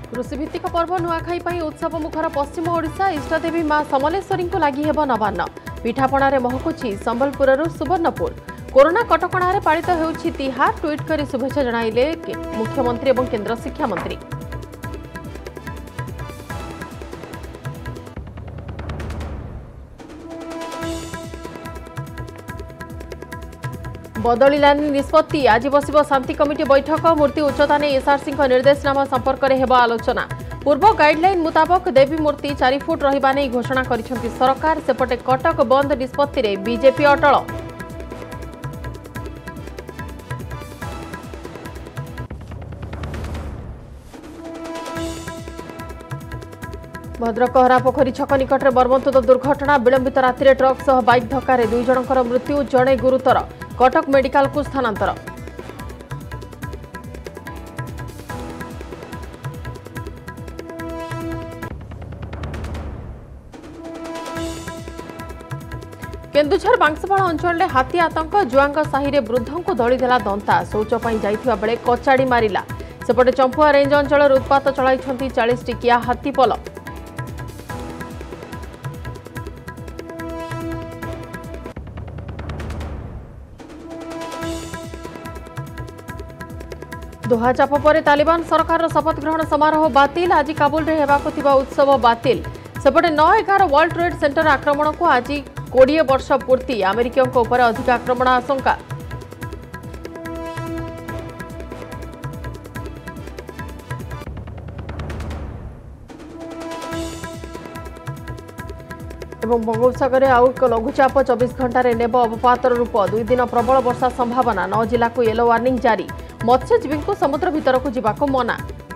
कृषिभित्तिक पर्व नुआखाई ପାଇଁ उत्सव मुखर पश्चिम ओडिशा इष्टदेवी मां समलेश्वरी को लागि हेब नवान्न पिठापणारे महकुछि संबलपुरରୁ सुवर्णपुर कोरोना कटकणारे पालित हेउछि तिहार ट्वीट करी शुभेच्छा जणाइले मुख्यमंत्री एवं केंद्र शिक्षा मंत्री। बदलिलानी निष्पत्ति आज बसिब शांति कमिटी बैठक मूर्ति उच्चता ने एसआरसी निर्देशनामा संपर्क में हेब आलोचना पूर्व गाइडलाइन मुताबक देवी मूर्ति 4 फुट रहिबा नै घोषणा करिसेंति सरकार सेपटे कटक बंद निष्पत्ति रे बीजेपी अटल। भद्रक हरापोखरी छक निकट में बर्मन्तुद दुर्घटना विलंबित राति ट्रक सह बाइक धक्का 2 जनकर मृत्यु जड़े गुरुतर कटक मेडिकल को स्थानांतर। केन्दुझर बांसपाड़ अंचल हाथी आतंक जुआंग साहि रे वृद्धों को दलीदेला दंता शौच पर जाइथिबा बेले कचाड़ी मारिला सेपटे चंपुआ रेंज अंचल उत्पात चलाइछंती 40 टिकिया हाथीपल। दोहा चाप पर तालिबान सरकार शपथ ग्रहण समारोह बातिल आज काबुल रे हेबाको थिबा उत्सव बातिल सेपटे 9/11 वर्ल्ड ट्रेड सेंटर आक्रमण को आज 20 वर्ष पूर्ति अमेरिकियों उपर अधिक आक्रमण आशंका। एवं बंगोपसागर आउ एक लघुचाप 24 घंटे नेब अवपातर रूप 2 दिन प्रबल वर्षा संभावना 9 जिला को येलो वार्निंग जारी मत्स्यजीवी को समुद्र भीतर को जीवाको मना।